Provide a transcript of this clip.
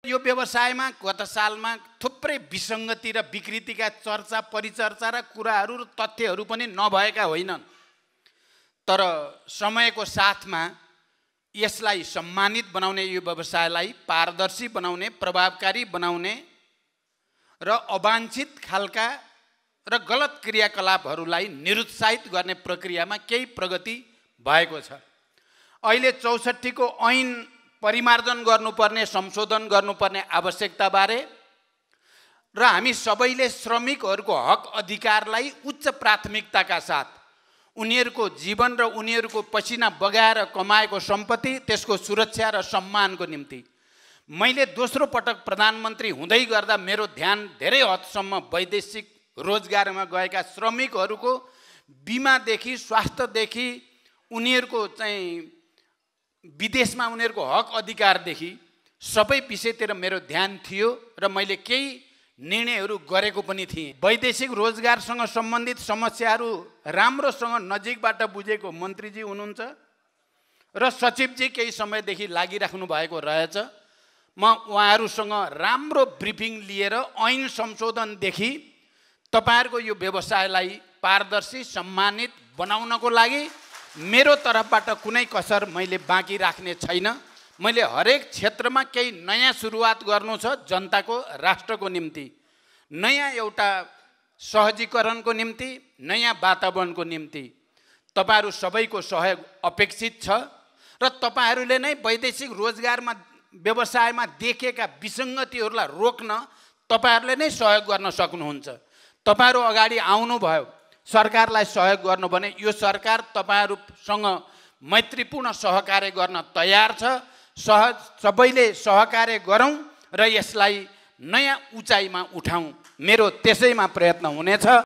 यो व्यवसायमा गत सालमा थुप्रै विसङ्गति र विकृतिका चर्चा परिचर्चा र कुराहरू र तथ्यहरू पनि नभएका होइनन्। तर समयको साथमा यसलाई सम्मानित बनाउने, यो व्यवसायलाई पारदर्शी बनाउने, प्रभावकारी बनाउने र अवाञ्छित खालका र गलत क्रियाकलापहरूलाई निरुत्साहित गर्ने प्रक्रियामा केही प्रगति भएको छ। अहिले 64 को ऐन परिमार्जन गर्नुपर्ने, संशोधन गर्नुपर्ने आवश्यकताबारे र हामी सबैले श्रमिकहरूको हक अधिकारलाई उच्च प्राथमिकताका साथ उनीहरूको जीवन र उनीहरूको पसिना बगाएर कमाएको सम्पत्ति, त्यसको सुरक्षा र सम्मानको निम्ति मैले दोस्रो पटक प्रधानमन्त्री हुँदै गर्दा मेरो ध्यान धेरै हदसम्म वैदेशिक रोजगारमा गएका श्रमिकहरूको बिमादेखि स्वास्थ्यदेखि उनीहरूको चाहिँ विदेशमा उनीहरूको हक अधिकारदेखि सबै विषयतिर मेरो ध्यान थियो र मैले केही निर्णयहरू गरेको पनि थिएँ। वैदेशिक रोजगारसँग सम्बन्धित समस्याहरू राम्रोसँग नजिकबाट बुझेको मन्त्रीजी हुनुहुन्छ र सचिवजी केही समयदेखि लागिराख्नु भएको रहेछ। म उहाँहरूसँग राम्रो ब्रिफिङ लिएर ऐन संशोधनदेखि तपाईहरुको यो व्यवसायलाई पारदर्शी, सम्मानित बनाउनको लागि मेरो तर्फबाट कुनै कसर मैले बाँकी राख्ने छैन। मैले हरेक क्षेत्रमा केही नयाँ सुरुवात गर्नु छ जनताको, राष्ट्रको निम्ति, नयाँ एउटा सहजीकरणको निम्ति, नयाँ वातावरणको निम्ति तपाईहरु सबैको सहयोग अपेक्षित छ र तपाईहरुले नै वैदेशिक रोजगारमा, व्यवसायमा देखेका विसङ्गतिहरूलाई रोक्न तपाईहरुले नै सहयोग गर्न सक्नुहुन्छ। तपाईहरु अगाडि आउनुभयो, सरकारलाई सहयोग गर्नु भने यो सरकार तपाईहरुसँग मैत्रीपूर्ण सहकार्य गर्न तयार छ। सबैले सहकार्य गरौं र यसलाई नयाँ उचाइमा उठाउँ। मेरो त्यसैमा प्रयत्न हुनेछ।